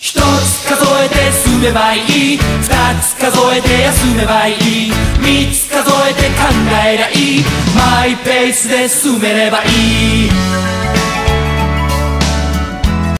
一つ数えて進めばいい、二つ数えて休めばいい、三つ数えて考えりゃいい、マイペースで進めればいい。